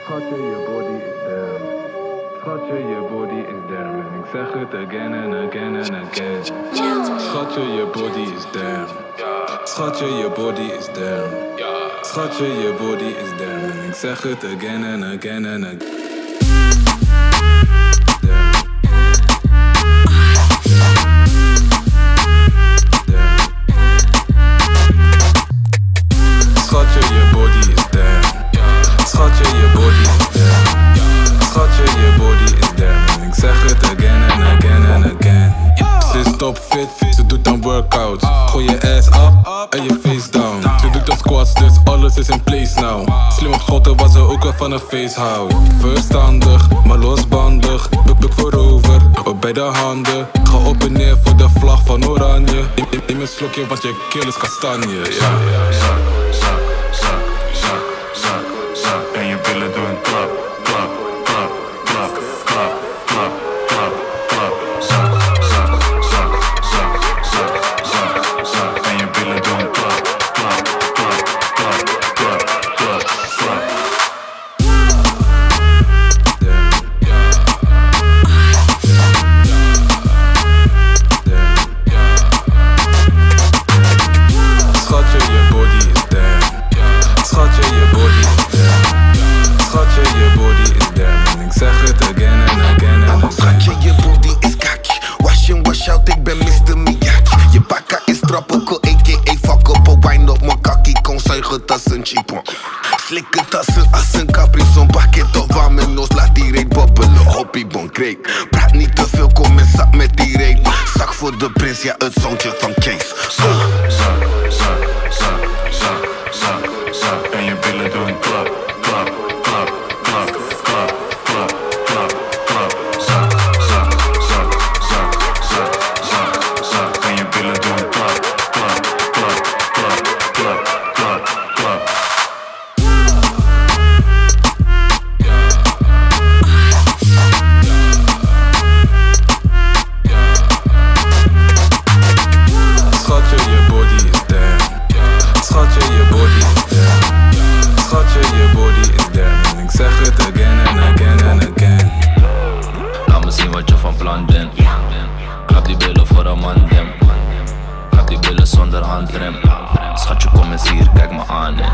Schatje, je body is there. Schatje, je body is there, man. Ik zeg het again and again and again. Schatje, je body is there. Schatje, je body is there. Schatje, je body is there, man. Ik zeg het again and again and again. Schatje, je body is there. Schatje, je body is there. Schatje, je body is there, man. Ik zeg het again and again and again. Ze is topfit, ze doet aan workouts. Gooi je ass up en je face down. Ze doet aan squats, dus alles is in place now. Slim op schotten was ze ook al van een face houdt. Verstandig, maar losbandig. Buk voorover, op beide handen. Ga op en neer voor de vlag van oranje. Neem een slokje, want je keel is kastanje. En je billen doen klap, klap, klap, klap, klap, klap, klap, klap. Zak. En je billen doen klap, klap, klap, klap, klap, klap, klap. Schatje, je body is there. Schatje, je body is there. Schatje, je body is there, man. Ik zeg het again and again and again. Schatje, je body is kaki. Wash in, wash out, ik ben Mr. Miyagi. Je bakka is tropical, a.k.a. fuck up. Een wine op mijn kakkie, kon zuigen als een chipon. Slikken tassen als een capri, zo'n bucket of waar mijn nos laat die reet bobbelen. Hobbyebon, great. Praat niet te veel, kom en zak met die reet. Zak voor de prins, ja, het zoontje van Kees. Zak. En je billen doen klap, klap, klap, klap, klap, klap, klap, klap. Zak. En je billen doen klap, klap, klap, klap, klap, klap, klap. Schatje, je body is there. Schatje, je body is there. Schatje, je body is there, man. Ik zeg het again and again and again. Laat me zien wat je van plan bent. Klap die billen voor een man dem. Klap die billen zonder handrem. Schatje, kom eens hier, kijk me aan.